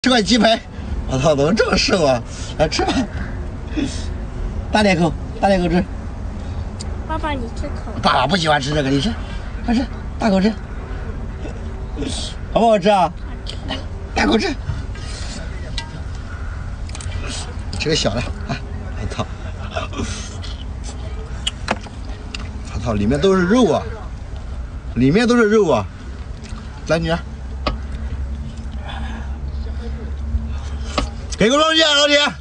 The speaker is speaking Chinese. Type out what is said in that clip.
吃块鸡排，我操，怎么这么瘦啊？来吃吧，大点口，大点口吃。 爸爸，你吃口。 爸爸不喜欢吃这个，你吃，快吃，大口吃，好不好吃啊？大口吃，吃个小的啊！我操，我操，里面都是肉啊，里面都是肉啊！来，女儿。 给个双击啊，老铁！